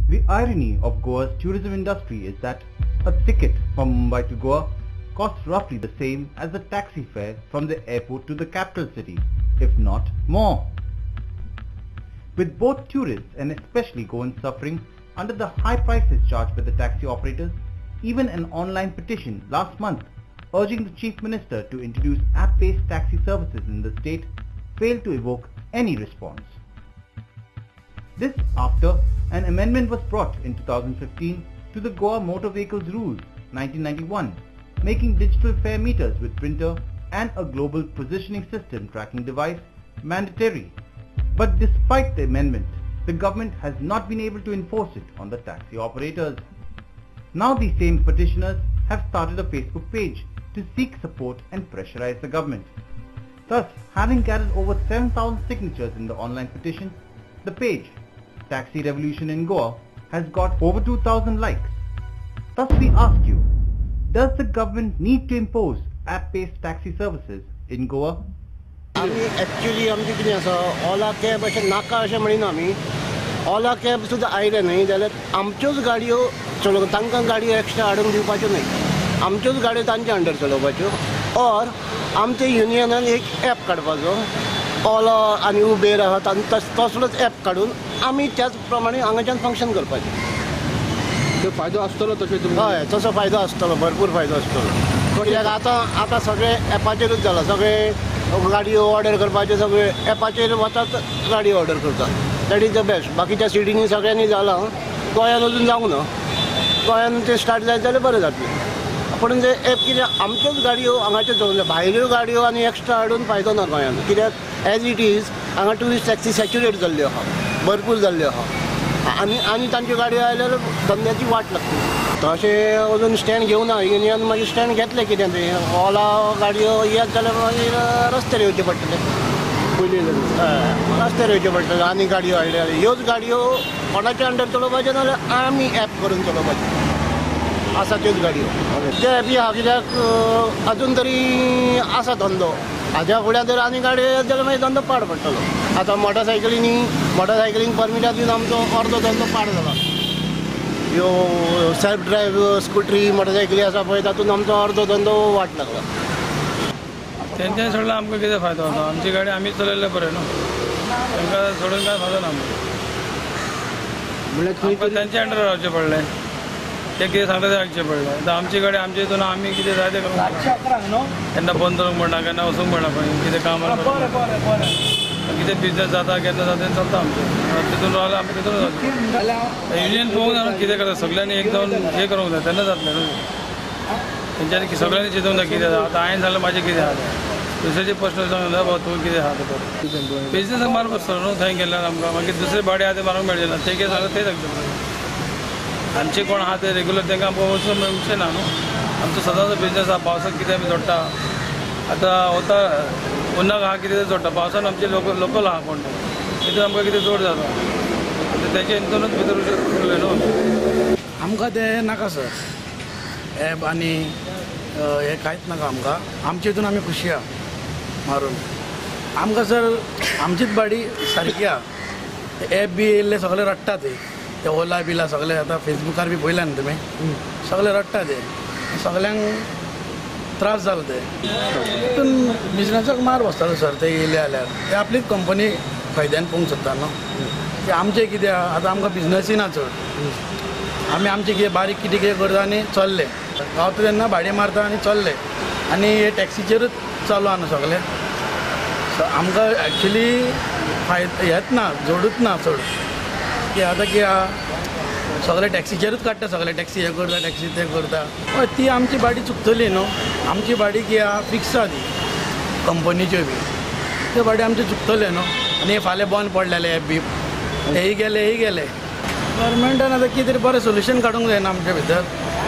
The irony of Goa's tourism industry is that a ticket from Mumbai to Goa costs roughly the same as the taxi fare from the airport to the capital city, if not more. With both tourists and especially Goans suffering under the high prices charged by the taxi operators, even an online petition last month urging the Chief Minister to introduce app-based taxi services in the state failed to evoke any response. This after an amendment was brought in 2015 to the Goa Motor Vehicles Rules 1991, making digital fare meters with printer and a global positioning system tracking device mandatory. But despite the amendment, the government has not been able to enforce it on the taxi operators. Now these same petitioners have started a Facebook page to seek support and pressurize the government. Thus, having gathered over 7,000 signatures in the online petition, the page, Taxi Revolution in Goa, has got over 2,000 likes. Thus we ask you, does the government need to impose app-based taxi services in Goa? Actually, आमची कितें आसा ओला cab अशें नाका अशें म्हणिना आमी ओला cab सुद्दां आयले न्हय जाल्यार आमच्योच गाडयो चलोवंक तांकां गाडयो एक्स्ट्रा हाडून दिवपाच्यो न्हय आमच्योच गाडयो तांचे अंडर चलोवपाच्यो ऑर आमच्या युनियनान एक ॲप काडपाचो ओला आनी उबेर आहा तसलोच ॲप काडून आमी त्याच प्रमाणे हांगाच्यान फंक्शन करपाचें तो फायदो आसतलो तशें हय तसो फायदो आसतलो भरपूर फायदो आसतलो कित्याक आतां सगळें ॲपाचेरूच जाला सगळें गाडयो ऑर्डर करपाच्यो सगळे ॲपाचेर वतात गाडी ऑर्डर करतात दॅट इज द बेस्ट बाकीच्या सिटींनी सगळ्यांनी जालां गोंयान अजून जावंक ना गोंयान ते स्टार्ट जायत जाल्यार बरें जातलें पूण ते ॲप कित्याक आमच्योच गाडयो हांगाच्यो चलोवंक जाय भायल्यो गाडयो आनी एक्स्ट्रा हाडून फायदो ना गोंयान कित्याक एज इट इज हांगा ट्युरिस्ट टॅक्सी सॅच्युरेट जाल्ल्यो आहा भरपूर जाल्ल्यो आहा आनी तांच्यो गाडयो आयल्यार धंद्याची वाट लागतली तशें अजून स्टँड घेवना युनियन मागीर स्टँड घेतलें कितें तें ओला गाडयो येत जाल्यार मागीर रस्त्यार येवचें पडटलें पयलीं रस्त्यार येवचें पडटलें आनी गाडयो हाडल्यार ह्योच गाडयो कोणाच्या अंडर चलोवपाच्यो नाजाल्यार आमी ॲप करून चलोवपाचें आसा त्योच गाडयो ते ॲपी आहा कित्याक अजून तरी आसा धंदो हाज्या फुड्यान जर आनी गाडयो येत जाल्यार मागीर धंदो पाड पडटलो आतां मोटरसायकलींक परमिटां दिवन आमचो अर्दो धंदो पाड जाला ह्यो सेल्फ ड्रायव्ह स्कुटरी मोटरसायकली आसा पळय तातूंत आमचो अर्दो धंदो वाट लागला तेंच्यानी सोडल्यार आमकां कितें फायदो आसा आमची गाडी आमी चलयल्यार बरें न्हू तांकां सोडून कांय फायदो ना म्हणल्यार तेंच्या अंडर रावचें पडलें ते कितें सांगता तें आयकचें पडलें आतां आमची गाडी आमच्या हितून आमी कितें जाय तें करूंक केन्ना बंद करूंक म्हणटा केन्ना वचूंक म्हणटा पळय कितें काम कितें बिजनेस जाता केन्ना जाता तें चलता आमचें तितून रावल्यार आमी तितून जाता युनियन पळोवंक जाय न्हू कितें करता सगळ्यांनी एक जावन हें करूंक जाय तेन्ना जातलें न्हू तेंच्यांनी सगळ्यांनी चिंतूंक जाय कितें आतां हांवें जाल्यार म्हाजें कितें आहा दुसऱ्याचे प्रश्न सांगूंक जाय बाबा तूं कितें आहा तें बिजनेसाक मारूंक आसतलो न्हू थंय गेल्यार आमकां मागीर दुसरे भाडे आहा ते मारूंक मेळचें ना ते कितें सांगता तें सांगता आमचे कोण आहा ते रेगुलर तांकां आमकां वचूंक मेळचें ना न्हू आमचो सदांचो बिजनेस आहा पावसाक कितें आमी जोडटा आतां वता उन्नाक आहा कितें जोडटा पावसान आमचे लोकल आहा कोण तितून आमकां कितें जोड जाता तेच्या हितूनूच भितर उरलें न्हू आमकां तें नाका सर ॲप आनी हें कांयच नाका आमकां आमचे हितून आमी खुशी आहा मारून आमकां सर आमचीच बाडी सारकी आहा ॲप बी येयल्ले सगळे रडटा ते ओला बिला सगळे आतां फेसबुकार बी पळयल्या न्ही तुमी सगळे रडटा ते सगल्यांक त्रास जाला ते तितून बिजनसाक मार बसतालो सर ते येयले जाल्यार ते आपलीच कंपनी फायद्यान पळोवंक सोदता न्हू ते आमचें कितें आहा आतां आमकां बिजनसूय ना चड आमी आमचें कितें बारीक कितें करता आनी चल्ले गावता तेन्ना भाडें मारता आनी चल्ले आनी हे टॅक्सीचेरूच चालू आहा न्हू सगळें आमकां एक्चुली हेच ना जोडूच ना चड की आतां कितें आहा सगळे टॅक्सीचेरूच काडटा सगळे टॅक्सी हे करता टॅक्सी ते करता हय ती आमची बाडी चुकतली न्हू आमची बाडी कितें आहा फिक्स आहा ती कंपनीच्यो बी त्यो बाडी आमचे चुकतले न्हू आनी फाल्यां बंद पडलेले ॲप बी हेय गेले गव्हर्मेंटान आतां कितें तरी बरें सोल्युशन काडूंक जायना आमचे भितर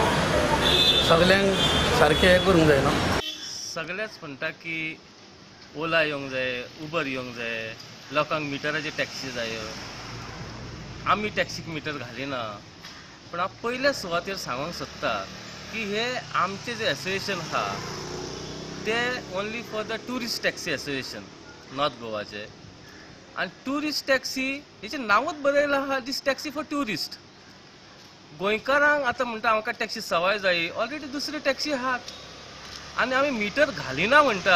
सगल्यांक सारकें हें करूंक जाय न्हू सगळेच म्हणटा की ओला येवंक जाय उबर येवंक जाय लोकांक मिटराचे टॅक्सी जाय आमी टॅक्सीक मिटर घालिना पण हांव पयल्या सुवातेर सांगूंक सोदता की हे आमचे जे एसोसिएशन आहा ते only for the tourist taxi association north गोवाचे आणि टुरिस्ट टॅक्सी हेचें नांवच बरयलां आहा दिस टॅक्सी फॉर ट्युरिस्ट गोंयकारांक आतां म्हणटा आमकां टॅक्सी सवाय जायी, ऑलरेडी दुसरी टॅक्सी आहात आनी आमी मिटर घालिना म्हणटा.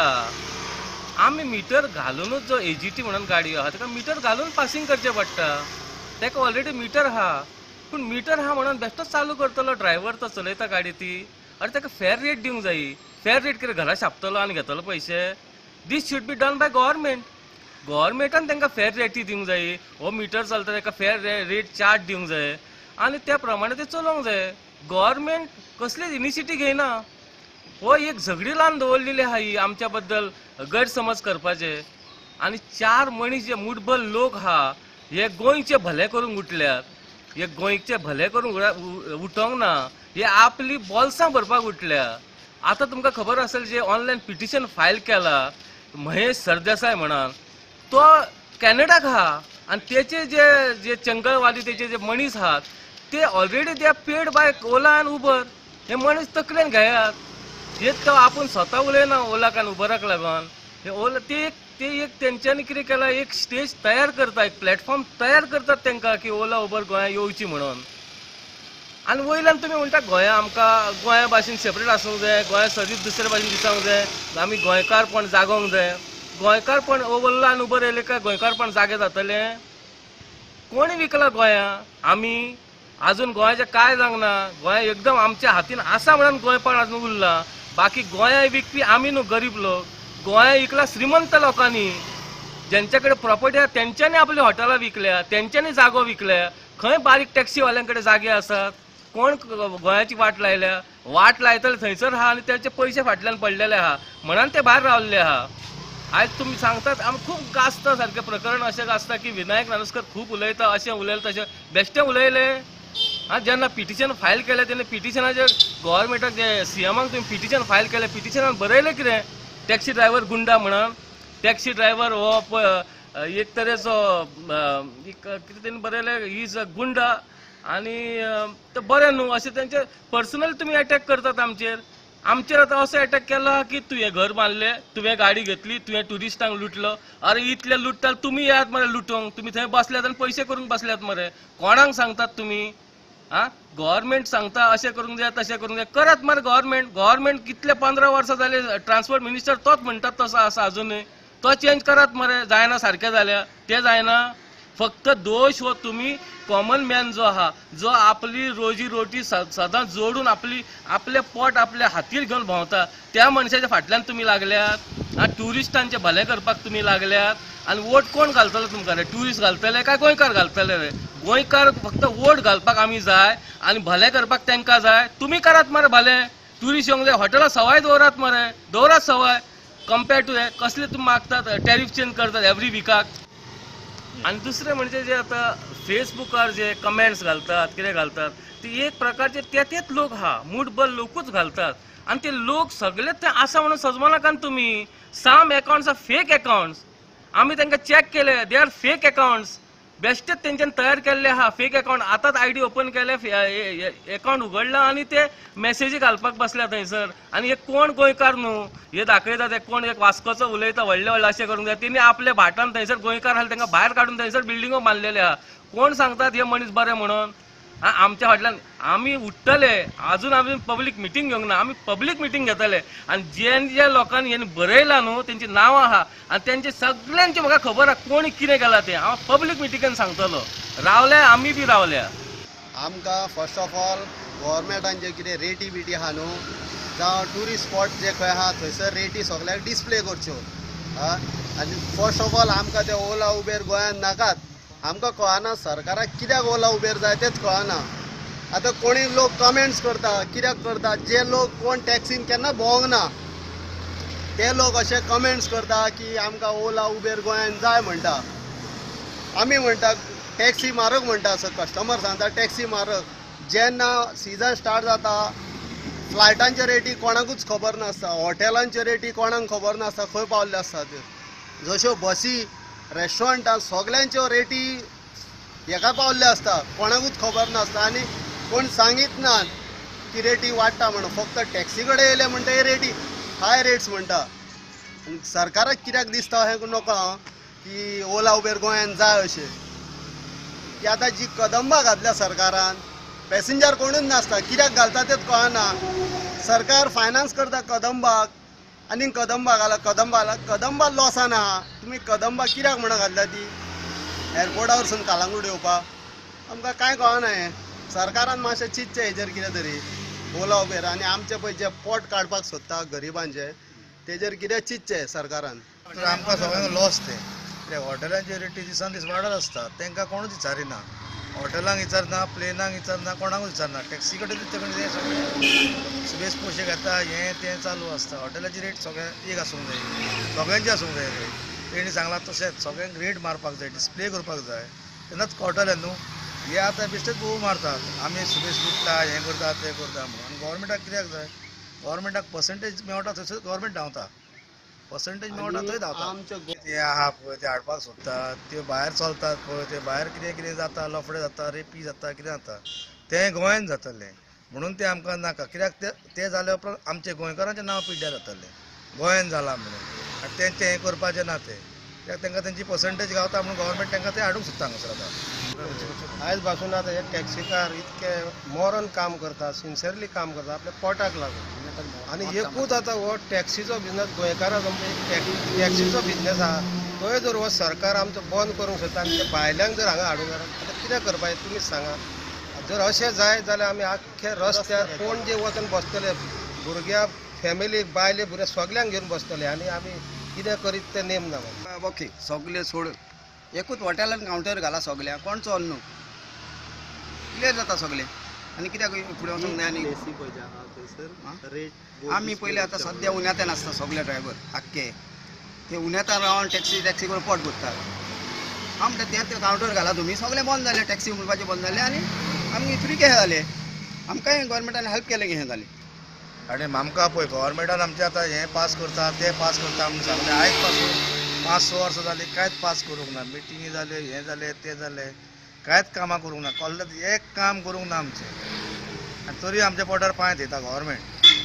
आमी मिटर घालूनच जो AGT म्हणून गाडयो आहा ताका मिटर घालून पासिंग करचें पडटा. ताका ऑलरेडी मिटर आहा, पूण मिटर आहा म्हणून बेश्टोच चालू करतलो ड्रायव्हर तो चलयता गाडी ती. अरे ताका फेर रेट दिवंक जायी. फेर रेट कितें घरा छापतलो आनी घेतलो पयशे? This should be done by government. गव्हर्मेंटान तांकां फेर रेटी दिवंक जायी. हो मिटर चलता ताका फेर रेट चार्ज दिवंक जाय आनी त्या प्रमाणे ते चलोवंक जाय. गव्हर्मेंट कसलीच इनिशिएटीव घेयना. हो एक झगडी लावन दवरलेली आहा ही आमच्या बद्दल गैरसमज करपाचे. आनी 4 मनीस जे मुठभर लोक आहा हे गोंयचे भले करूंक उठल्यात. हे गोंयचे भले करूंक उठोंक ना, हे आपली बॉल्सां भरपाक उठल्या. आतां तुमकां खबर असेल जे ऑनलायन पिटिशन फायल केला महेश सरदेसाय म्हणून, तो कॅनडाक आहा आनी तेचे जे चंगळवादी तेचे जे मनीस आहात ते already they are paid by Ola आनी उबर. हे मनीस तकलेन घेयात. हे तो आपूण स्वता उलयना ओलाक आनी उबराक लागून. हे ओला ते एक तेंच्यांनी कितें केलां, एक स्टेज तयार करता, एक प्लॅटफॉर्म तयार करतात तांकां की ओला उबर गोंया येवची म्हणून. आनी वयल्यान तुमी म्हणटा गोंया आमकां गोंया भाशेन सेपरेट आसूंक जाय, गोंया सर्वीस दुसरे भाशेन दिसांक जाय, आमी गोंयकारपण जागोवंक जाय. गोंयकारपण ओला आनी उबर येयले काय गोंयकारपण जागे जातलें? कोणी विकला गोंया? आमी अजून गोंयाचें कांय जावंक ना. गोंया एकदम आमच्या हातीन आसा म्हणून गोंयपण अजून उरलां. बाकी गोंया विकपी आमी न्हू गरीब लोक. गोंया विकला श्रीमंत लोकांनी, ज्यांच्या कडेन प्रॉपर्टी आहा तेंच्यांनी आपली हॉटेलां विकल्या, तेंच्यांनी जागो विकल्या. खंय बारीक टॅक्सीवाल्यां कडेन जागे आसात? कोण गोंयाची वाट लायल्या? वाट लायतले थंयसर आहा आनी तेंचे पयशे फाटल्यान पडलेले आहा म्हणून ते भायर रावल्ले आहा. आयज तुमी सांगतात आमी खूब गाजता सारकें प्रकरण अशें गाजता की विनायक नानसकर खूब उलयता, अशें उलयलें तशें बेश्टें उलयलें. जेन्ना पिटिशन फायल केलें तेन्ना पिटिशनाचेर गव्हर्मेंटाक जे CMाक तुमी पिटिशन फायल केलें, पिटिशनान बरयलें कितें? टॅक्सी ड्रायव्हर गुंडा म्हणून. टॅक्सी ड्रायव्हर हो एक तरेचो कितें तेणी बरयलें, ही इज अ गुंडा आनी तें बरें न्हू अशें तेंचे पर्सनली तुमी अटॅक करतात आमचेर. आमचेर आतां असो अटॅक केला की तुवें घर बांदलें, तुवें गाडी घेतली, तुवें ट्युरिस्टांक लुटलो. अरे इतले लुट्टाल तुमी येयात मरे लुटोंक. तुमी थंय बसल्यात आनी पयशे करूंक बसल्यात मरे. कोणाक सांगतात तुमी? गव्हर्मेंट सांगता अशें करूंक जाय तशें करूंक जाय. करात मरे गव्हर्मेंट कितले 15 वर्सां जाले ट्रान्सपोर्ट मिनिस्टर तोच म्हणटात तसो आसा अजूनय. तो चेंज करात मरे. जायना सारकें जाल्या तें जायना. फक्त दोश हो तुम्ही कॉमन मॅन जो आहा, जो आपली रोजी रोटी सदां जोडून आपले पोट आपल्या हातीर घेवन भोंवता, त्या मनशाच्या फाटल्यान तुमी लागल्यात. ट्युरिस्टांचे भले करपाक तुमी लागल्यात. आनी वोट कोण घालतले तुमकां रे? ट्युरिस्ट घालतले काय गोंयकार घालतले रे? गोंयकार फक्त वोट घालपाक आमी जाय आनी भले करपाक तांकां जाय. तुमी करात मरे भले. ट्युरिस्ट येवंक जाय, हॉटेलां सवाय दवरात मरे, दवरात सवाय. कंपेर टू हे कसले तुमी मागतात टॅरिफ चेंज करतात एवरी विकाक. आणि दुसरे म्हणजे जे आता फेसबुकार जे कमेंट्स घालतात कितें घालतात ते एक प्रकारचे तेच लोक हा मूठभर लोकूच घालतात. आणि ते लोक सगळे ते आसा म्हणून सजमा नाकात तुम्ही. Some accounts are fake accounts. आम्ही तांकां चॅक केले, दे आर फेक अकाउंट्स. बेश्टेच तेंच्यान तयार केल्ले आहा फेक अकाउंट. आतांच ID ओपन केले, अकाउंट उघडला आणि ते मेसेजी घालपाक बसल्या थंयसर. आणि हे कोण गोंयकार न्हू हे दाखयता. ते कोण एक वास्कोचो उलयता व्हडले व्हडले अशें करूंक जाय. तेणी आपल्या भाटान थंयसर गोंयकार आहा तांकां भायर काडून थंयसर बिल्डिंगो बांदलेले आहा. कोण सांगतात हे मनीस बरे म्हणून? आमच्या फाटल्यान आमी उठतले. अजून आमी पब्लीक मिटींग घेवंक ना. आमी पब्लीक मिटींग घेतले आनी जे लोकांनी हेणी बरयला न्हू तेंची नांवां आहा आनी तेंचे सगळ्यांची म्हाका खबर आहा कोणी कितें केलां तें. हांव पब्लीक मिटिंगेन सांगतलो. रावल्या आमी बी रावल्या. आमकां फर्स्ट ऑफ ऑल गव्हर्मेंटान जे कितें रेटी बिटी आहा न्हू, जावं ट्युरिस्ट स्पॉट जे खंय आहा थंयसर रेटी सगळ्याक डिस्प्ले करच्यो. आनी फर्स्ट ऑफ ऑल आमकां ते ओला उबेर गोंयांत नाकात. आमकां कळना सरकाराक कित्याक ओला उबेर जाय तेच कळना. आतां कोणी लोक कमेंट्स करता, कित्याक करता? जे लोक कोण टॅक्सीन केन्ना भोंवंक ना ते लोक अशे कमेंट्स करता की आमकां ओला उबेर गोंयांत जाय म्हणटा. आमी म्हणटा टॅक्सी म्हारग म्हणटा. असो कस्टमर सांगता टॅक्सी म्हारग. जेन्ना सिजन स्टार्ट जाता फ्लायटांचे रेटी कोणाकूच खबर नासता, हॉटेलांचे रेटी कोणाक खबर नासता खंय पावल्ले आसतात. जश्यो बसी, रेस्टॉरंटां सगळ्यांच्यो रेटी हेका पावल्ले आसता, कोणाकूच खबर नासता. आनी कोण सांगीत ना की रेटी वाडटा म्हणून. फक्त टॅक्सी कडेन येयले म्हणटा हे रेटी हाय रेट्स म्हणटा. सरकाराक कित्याक दिसता हें नकळो की ओला उबेर गोंयांत जाय अशें. की आतां जी कदंबा घातल्या सरकारान पॅसेंजर कोणूच नासता, कित्याक घालता तेच कळना. सरकार फायनान्स करता कदंबाक आनी कदंबा लॉसान आहा. तुमी कदंबा कित्याक म्हणून घातल्या ती एअरपोर्टा वरसून कलंगूट येवपाक? आमकां कांय कळना हें. सरकारान मातशें चिंतचें हेजेर कितें तरी. ओला उबेर आनी आमचे पळय जे पोट काडपाक सोदता गरिबांचे तेजेर कितें चिंतचें सरकारान. आमकां सगळ्यांक लॉस ते हॉटेलांची रेटी दिसान दीस वाडत आसता, तांकां कोणूच विचारिना. हॉटेलांक विचारना, प्लेनाक विचारना, कोणाकूच विचारना. टॅक्सी कडेन ते कडेन सगळे बेस पयशे घेता, हें तें चालू आसता. हॉटेलाची रेट सगळ्यांक एक आसूंक जाय, सगळ्यांची आसूंक जाय रेट. तेणी सांगलां तशेंच सगळ्यांक रेट मारपाक जाय, डिस्प्ले करपाक जाय, तेन्नाच कळटलें न्हू. हे आतां बेश्टेच खूब मारतात, आमी सुबेश लुटता, हें करता तें करता म्हणून. आनी गव्हर्मेंटाक कित्याक जाय? गव्हर्मेंटाक पर्संटेज मेळटा थंयसर गव्हर्मेंट धांवता, पर्संटेज मेळटा थंय धांवता. ते आहा पळय ते हाडपाक सोदतात, ते भायर चलतात पळय, ते भायर कितें कितें जाता, लफडे जाता, रेपी जाता, कितें जाता तें गोंयांत जातलें म्हणून ते आमकां नाका. कित्याक ते जाल्या उपरांत आमचे गोंयकारांचें नांव पिड्ड्यार जातलें गोंयांत जालां म्हणून. आनी तेंचें हें करपाचें ना तें, कित्याक तांकां तेंची पर्संटेज गावता म्हणून गव्हर्मेंट तांकां तें हाडूंक सोदता हांगासर आतां. आयज पासून आतां हे टॅक्सीकार इतके मोरन काम करता, सिन्सियरली काम करता आपल्या पोटाक लागून. आनी एकूच आतां हो टॅक्सीचो बिझनस गोंयकाराचो टॅक्सीचो बिझनस आहा थंय जर हो सरकार आमचो बंद करूंक सोदता आनी ते भायल्यांक जर हांगा हाडूंक जाय आतां कितें करपाचें तुमीच सांगा. जर अशें जाय जाल्यार आमी आख्खे रस्त्यार कोण जे वचून बसतले, भुरग्या फॅमिलीक बायले भुरगे सगल्यांक घेवन बसतले आनी आमी कितें करीत तें नेम ना. ओके सगळे सोड एकूच हॉटेलान कावंटर घाला सगळ्या, कोण चल न्हू, क्लियर जाता सगळे. आनी कित्याक फुडें वचूंक जाय? आनी आमी पयलीं आतां सद्या उन्यातान आसता सगळे ड्रायव्हर आख्खे, ते उन्यातान रावन टॅक्सी करून पोट भरतात. आमकां ते कावंटर घाला तुमी, सगळे बंद जाले, टॅक्सी म्हणपाचें बंद जालें आनी आमगे फ्री हे जाले. आमकांय गोवोरमेंटान हेल्प केलें की हें जालें. आनी आमकां पळय गव्हर्मेंटान आमचें आतां हें पास करता तें पास करता म्हणून सांगलें. आयज पासून 5-6 वर्सां जालीं कांयच पास करूंक ना. मिटिंगी जाल्यो, हें जालें तें जालें, कांयच कामां करूंक ना. कॉलेज एक काम करूंक ना आमचें. आनी तरी आमच्या पोटार पांय थेयता गव्हर्मेंट.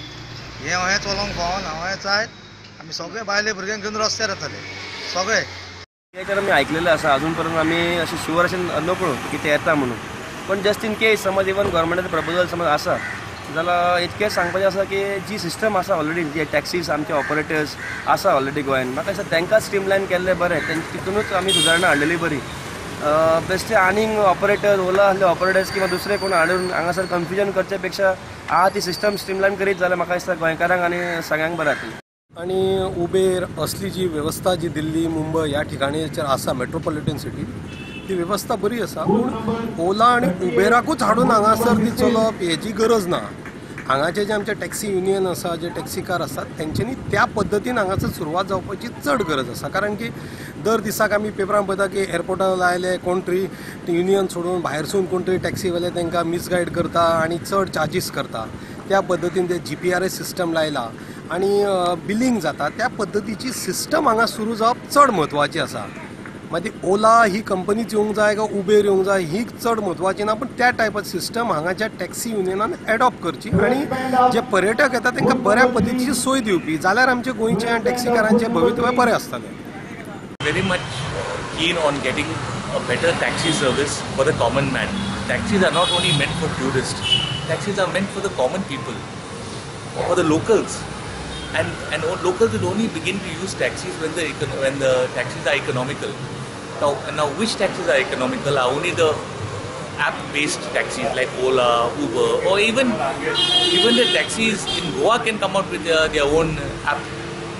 हें चलोवंक फावना. हें जाय आमी सगळे भायले भुरग्यांक घेवन रस्त्यार येतले सगळे. याच्यावर आम्ही ऐकलेलं असं अजूनपर्यंत आम्ही असे शुअर असे नको की ते येता म्हणून. पण जस्ट इन केस समज इवन गव्हर्मेंटाचो प्रपोजल समज आसा जाल्यार इतकें सांगपाचें आसा की जी सिस्टम आसा ऑलरेडी, जे टॅक्सीज आमचे ऑपरेटर्स आसा ऑलरेडी गोंयांत, म्हाका दिसता तांकां स्ट्रीमलायन केल्लें बरें. तितूनच आमी सुदारणा हाडलेली बरी. बेश्टे आनीक ऑपरेटर, ओला आहले ऑपरेटर्स किंवा दुसरे कोण हाडून हांगासर कन्फ्युजन करचे पेक्षा आहा ती सिस्टम स्ट्रीमलायन करीत जाल्यार म्हाका दिसता गोंयकारांक आनी सगळ्यांक बरें जातलें. आणि उबेर असली जी व्यवस्था जी दिल्ली, मुंबय ह्या ठिकाणीचेर आसा मेट्रोपॉलिटन सिटी, ती व्यवस्था बरी आसा. पूण ओला आनी उबेराकूच हाडून हांगासर ती चलोवप हेची गरज ना. हांगाचे जे आमचे टॅक्सी युनियन आसा, जे टॅक्सीकार आसात, तेंच्यांनी त्या पद्दतीन हांगासर सुरवात जावपाची चड गरज आसा. कारण की दर दिसाक आमी पेपरान पळयता की एअरपोर्टार आयले कोण तरी युनियन सोडून भायरसून कोण तरी टॅक्सीवाले तांकां मिसगायड करता आनी चड चार्जीस करता. त्या पद्दतीन ते GPRS सिस्टम लायला आनी बिलींग जाता. त्या पद्दतीची सिस्टम हांगा सुरू जावप चड म्हत्वाची आसा. मागीर ओला ही कंपनीच येवंक जाय काय उबेर येवंक जाय ही चड म्हत्वाची ना, पण त्या टायपाची सिस्टम हांगाच्या टॅक्सी युनियनान एडॉप्ट करची आनी जे पर्यटक येतात तांकां बऱ्या पद्दतीची सोय दिवपी जाल्यार आमचे गोंयचे आनी टॅक्सीकारांचें भवितव्य बरें आसतलें. Very much keen on getting a better taxi service for the common man. Taxis are not only meant for tourists. Taxis are meant for the common people, for the locals. And locals will only begin to use taxis when the taxis are economical. Now which taxis are economical are only the app-based taxis like Ola, Uber, or even the taxis in Goa can come out with their own app.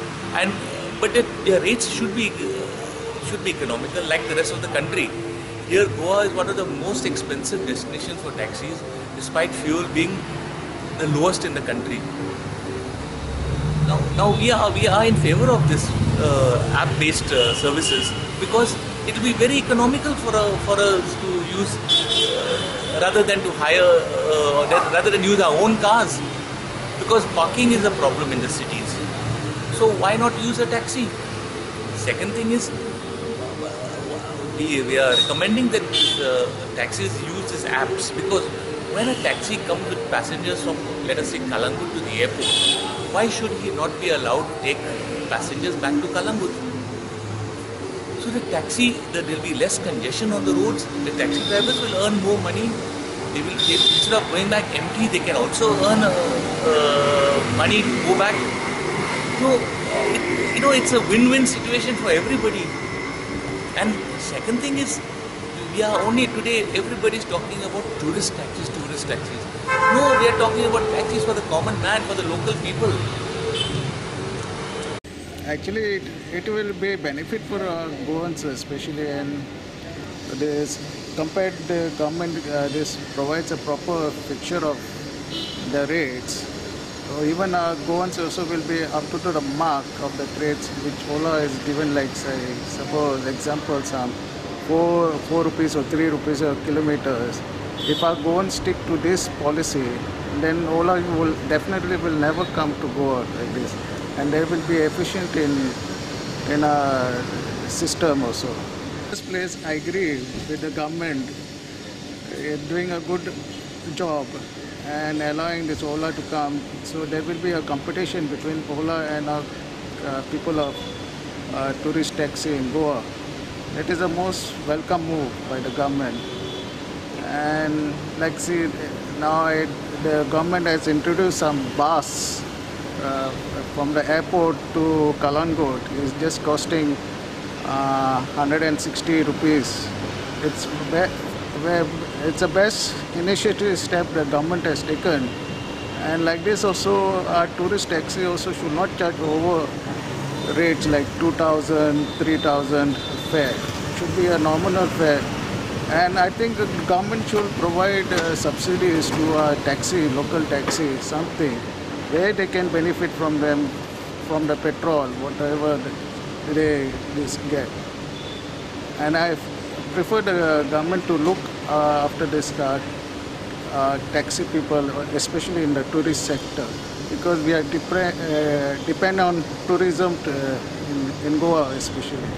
But their rates should be economical like the rest of the country. Here Goa is one of the most expensive destinations for taxis, despite fuel being the lowest in the country. Now we are in favor of this app-based services because it will be very economical for us to use rather than to hire rather than use our own cars, because parking is a problem in the cities. So why not use a taxi? Second thing is we are recommending that taxis use these apps, because when a taxi comes with passengers from, let us say, Kalangut to the airport, why should he not be allowed to take passengers back to Kalangut? So there will be less congestion on the roads, the taxi drivers will earn more money, instead of going back empty, they can also earn money to go back. So, it's a win-win situation for everybody. And second thing is, we are only today, everybody is talking about tourist taxis. No, we are talking about taxis for the common man, for the local people. Actually, it will be a benefit for Goans, especially, and this compared the government, this provides a proper picture of the rates. So even Goans also will be up to the mark of the rates which Ola is given, like say, suppose example some 4 rupees or 3 rupees a kilometers. If our Goans stick to this policy, then Ola will definitely never come to Goa like this, and they will be efficient in a system also. In this place, I agree with the government doing a good job and allowing this Ola to come. So there will be a competition between Ola and people of tourist taxi in Goa. That is the most welcome move by the government. And like see, now the government has introduced some bus from the airport to Kalangot is just costing 160 rupees. It's a best initiative step the government has taken, and like this also our tourist taxi also should not charge over rates like 2,000, 3,000 fare. It should be a nominal fare, and I think the government should provide subsidies to taxi, local taxi, something where they can benefit from them, from the petrol, whatever they get. And I prefer the government to look after this taxi people, especially in the tourist sector, because we are depend on tourism in Goa especially.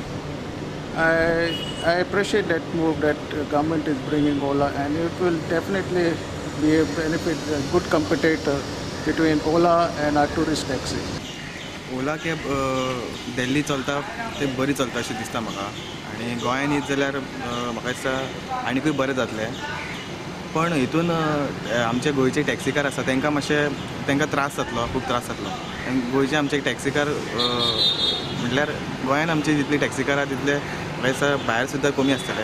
I appreciate that move that government is bringing Ola, and it will definitely be a benefit, a good competitor between Ola and our tourist taxi. Ola cab Delhi चलता ते बरी चलता अशें दिसता म्हाका, आनी गोंयांत येत जाल्यार म्हाका दिसता आनीकूय बरें जातलें. पण हितून आमचे गोंयचे टॅक्सीकार आसा तांकां त्रास जातलो, खूब त्रास जातलो. गोंयचे आमचे टॅक्सीकार म्हटल्यार गोंयांत आमचे जितले टॅक्सीकार आसा तितले म्हाका दिसता भायर सुद्दां कमी आसतले.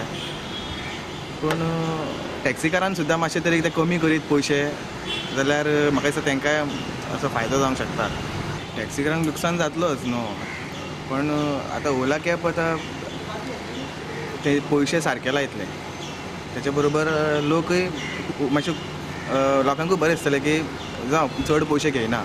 पूण टॅक्सीकारान सुद्दां मातशे तरी ते कमी करीत पयशे जाल्यार म्हाका दिसता तांकांय असो फायदो जावंक शकता. टॅक्सीकारांक नुकसान जातलोच न्हू, पण आतां ओला कॅब आतां ते पयशे सारके लायतले, त्याच्या बरोबर लोकूय मातशे लोकांकूय बरें दिसतलें की जावं चड पयशे घेयना.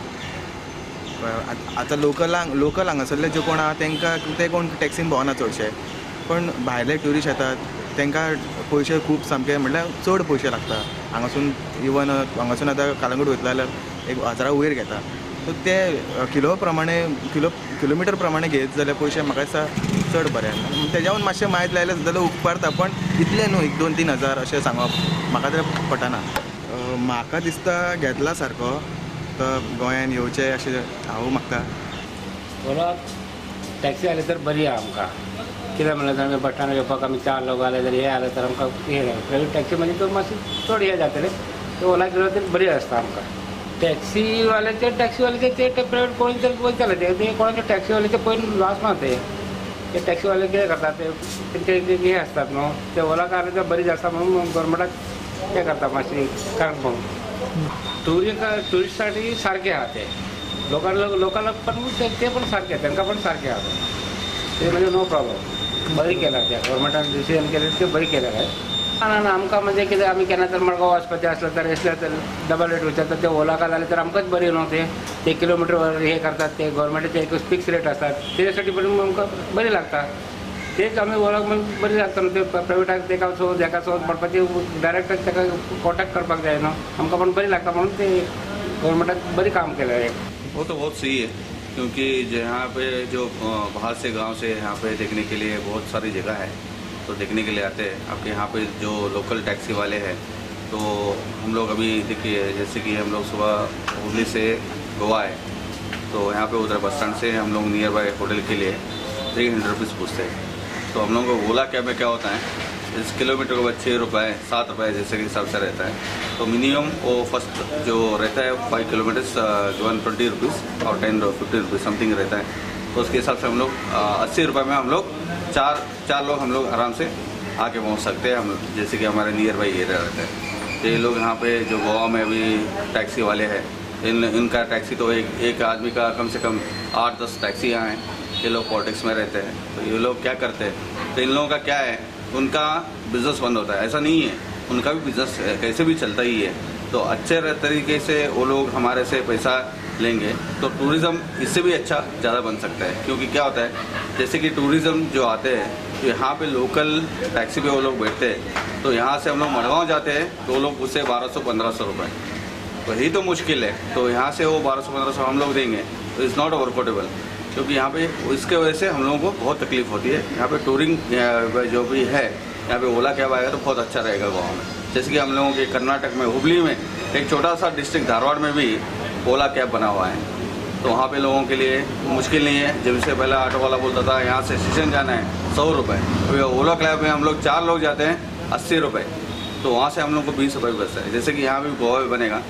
आतां लोकल हांगासरले जे कोण आहा तांकां ते कोण टॅक्सीन भोवना चडशे, पण भायले ट्युरिस्ट येतात तांकां पयशे खूब सामके म्हटल्यार चड पयशे लागता. हांगासून इवन हांगासून आतां कालंगूट वयतलो जाल्यार 1000 वयर घेता. सो ते किलोमिटर प्रमाणे घेत जाल्यार पयशे म्हाका दिसता चड बरें. तेज्यावन मातशें मायज लायलें जाल्यार उपकारता, पण इतले न्हू 1-2-3 हजार अशें सांगप म्हाका तर पटना. म्हाका दिसता घेतला सारको तर गोंयान येवचें अशें हांव मागता. ओला टॅक्सी आली तर बरी आहा आमकां, कित्याक म्हणल्यार आमी बस स्टँडार येवपाक आमी 4 लोक आले जाल्यार हे आले तर आमकां हे प्रायवेट टॅक्सी म्हणजे तो मातशी चड हे जातले. ते ओला केलो तर बरी आसता आमकां. टॅक्सीवाले ते प्रायवेट कोणी तरी वयताले ते कोणाचे टॅक्सीवाले ते पयलीं लॉस ना ते टॅक्सीवाले कितें करतात ते हे आसतात न्हू, ते ओला कार तर बरीच आसता म्हणून गव्हर्मेंटाक ते करता मातशें कारण म्हणून टुरिस्टसाठी सारखे आहा ते लोकांना पण ते पण सारखे तांकां पण सारखे आहा ते म्हणजे नो प्रॉब्लेम. बरी केला त्या गव्हर्मेंटान डिसिजन केलें ते बरी केलें आहे. ना आमकां म्हणजे कितें आमी केन्ना तर मडगांव वचपाचें आसलें तर असलें तर डबल रेट विचारतात ते ओला कार जालें तर आमकांच बरी न्हू. ते किलोमिटर हे करतात ते गव्हर्मेंटाचे एक फिक्स रेट आसतात त्याच्यासाठी पण आमकां बरी लागता. तेच आमी ओलाक बरी लागता न्हू. ते प्रायवेटाक तेका सोद हेका सोद पडपाची डायरेक्ट तेका कॉन्टॅक्ट करपाक जाय न्हू. आमकां पण बरी लागता म्हणून ते गव्हर्मेंटाक बरी काम केलें आहे. वो तो बहुत सही है, क्योंकि यहाँ पे जो बाहर से गांव से यहाँ पे देखने के लिए बहुत सारी जगह है, तो देखने के लिए आते हैं. आपके यहाँ पे जो लोकल टैक्सी वाले हैं तो हम लोग अभी देखिए जैसे कि हम लोग सुबह हुबली से गोवा आए तो यहाँ पे उधर बस स्टैंड से हम लोग नियर बाय होटल के लिए 300 रुपीज़ पूछते हैं. तो हम लोगों को ओला कैब में क्या होता है इस किलोमीटर के बाद 6 रुपये 7 रुपये जैसे के हिसाब से रहता है। तो मिनिमम वो फर्स्ट जो रहता है 5 किलोमीटर्स 120 रुपीज़ और 10-15 रुपीज़ समथिंग रहता है। तो उसके हिसाब से हम लोग 80 रुपये में हम लोग चार लोग हम लोग आराम से आके पहुंच सकते हैं। हम जैसे कि हमारे नियर बाई एरिया रहते हैं। तो ये लोग यहाँ पे जो गोवा में अभी टैक्सी वाले हैं, इनका टैक्सी तो एक आदमी का कम से कम 8-10 टैक्सी यहाँ हैं। ये लोग पॉलिटिक्स में रहते हैं, तो ये लोग क्या करते हैं, तो इन लोगों का क्या है, उनका बिज़नेस बंद होता है। ऐसा नहीं है, उनका भी बिज़नेस कैसे भी चलता ही है। तो अच्छे तरीके से वो लोग हमारे से पैसा लेंगे तो टूरिज़्म इससे भी अच्छा ज़्यादा बन सकता है। क्योंकि क्या होता है, जैसे कि टूरिज़्म जो आते हैं तो यहाँ पे लोकल टैक्सी पे वो लोग बैठते हैं। तो यहाँ से हम लोग मडगांव जाते हैं तो वो लोग उससे 1200-1500 रुपये, तो यही तो मुश्किल है। तो यहाँ से वो 1200-1500 हम लोग देंगे तो इज़ नॉट वर्कआउटेबल, क्योंकि यहाँ पे इसके वजह से हम लोगों को बहुत तकलीफ होती है। यहाँ पे टूरिंग जो भी है, यहाँ पे ओला कैब आएगा तो बहुत अच्छा रहेगा गाँव में। जैसे कि हम लोगों के कर्नाटक में हुबली में एक छोटा सा डिस्ट्रिक्ट धारवाड़ में भी ओला कैब बना हुआ है। तो वहाँ पे लोगों के लिए मुश्किल नहीं है। जब से पहले ऑटो वाला बोलता था यहाँ से स्टेशन जाना है 100 रुपये, तो ओला कैब में हम लोग 4 लोग जाते हैं 80 रुपये, तो वहाँ से हम लोग को 20 रुपये बचता है। जैसे कि यहाँ भी गोवा में बनेगा,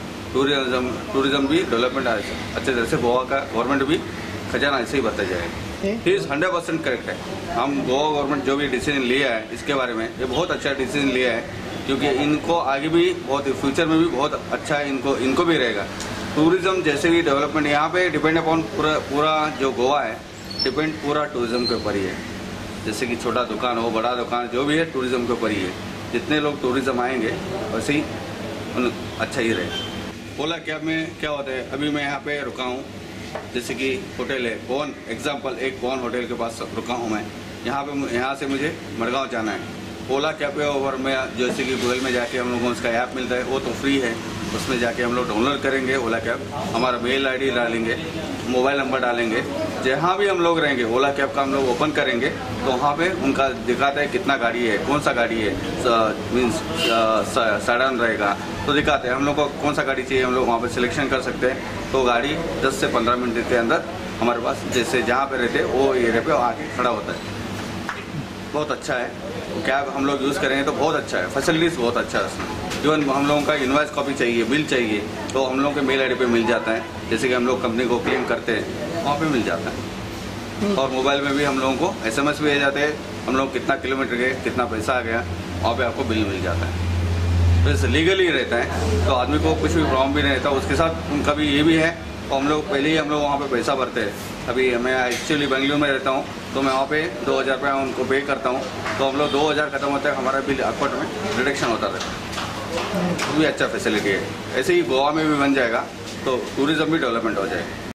टूरिज़्म भी डेवलपमेंट अच्छे तरह से, गोवा का गवर्नमेंट भी खजाना ऐसे ही बढ़ता जाएगा। ही इज़ 100% करेक्ट है। हम गोवा गवर्नमेंट जो भी डिसीजन लिया है इसके बारे में, ये बहुत अच्छा डिसीजन लिया है, क्योंकि इनको आगे भी बहुत फ्यूचर में भी बहुत अच्छा है, इनको भी रहेगा। टूरिज़्म जैसे भी डेवलपमेंट यहाँ पे डिपेंड अपॉन पूरा जो गोवा है, डिपेंड पूरा टूरिज़्म के ऊपर ही है। जैसे कि छोटा दुकान हो, बड़ा दुकान, जो भी है टूरिज़्म के ऊपर ही है। जितने लोग टूरिज़्म आएंगे वैसे ही अच्छा ही रहेगा। ओला कैब में क्या होता है, अभी मैं यहाँ पे रुका हूँ, जैसे कि होटल है कौन, एग्जाम्पल एक कौन होटल के पास रुका हूँ मैं। यहाँ से मुझे मडगांव जाना है। ओला कैब पे और मैं जैसे कि गूगल में जाके हम लोगों को उसका ऐप मिलता है, वो तो फ्री है, उसमें जाके हम लोग डाउनलोड करेंगे ओला कैब, हमारा मेल आईडी डालेंगे, मोबाइल नंबर डालेंगे, जहाँ भी हम लोग रहेंगे ओला कैब का हम लोग ओपन करेंगे तो वहाँ पे उनका दिखाता है कितना गाड़ी है, कौन सा गाड़ी है, मीन्स सडन रहेगा तो दिखाते हैं। हम लोग को कौन सा गाड़ी चाहिए हम लोग वहाँ पे सिलेक्शन कर सकते हैं। तो गाड़ी 10 से 15 मिनट के अंदर हमारे पास जैसे जहाँ पे रहते हैं वो एरिया पे आके खड़ा होता है। बहुत अच्छा है कैब, हम लोग यूज़ करेंगे तो बहुत अच्छा है, फैसिलिटीज़ बहुत अच्छा है उसमें। इवन हम लोगों का इनवॉइस कॉपी चाहिए, बिल चाहिए तो हम लोगों के मेल आईडी पे मिल जाता है। जैसे कि हम लोग कंपनी को क्लेम करते हैं वहाँ पे मिल जाता है। और मोबाइल में भी हम लोगों को SMS भी आ जाते हैं, हम लोग कितना किलोमीटर गए, कितना पैसा आ गया, वहाँ पे आपको बिल मिल जाता है। तो इस लीगली रहता है, तो आदमी को कुछ भी प्रॉब्लम भी नहीं रहता। उसके साथ उनका भी ये भी है, तो हम लोग पहले ही हम लोग वहाँ पे पैसा भरते हैं। अभी मैं एक्चुअली बेंगलुरु में रहता हूँ, तो मैं वहाँ पे 2000 रुपये उनको पे करता हूँ, तो हम लोग 2000 खत्म होता है, हमारा बिल अकाउंट में रिडक्शन होता रहता है। वो भी अच्छा फैसिलिटी है। ऐसे ही गोवा में भी बन जाएगा तो टूरिज़्म भी डेवलपमेंट हो जाएगा।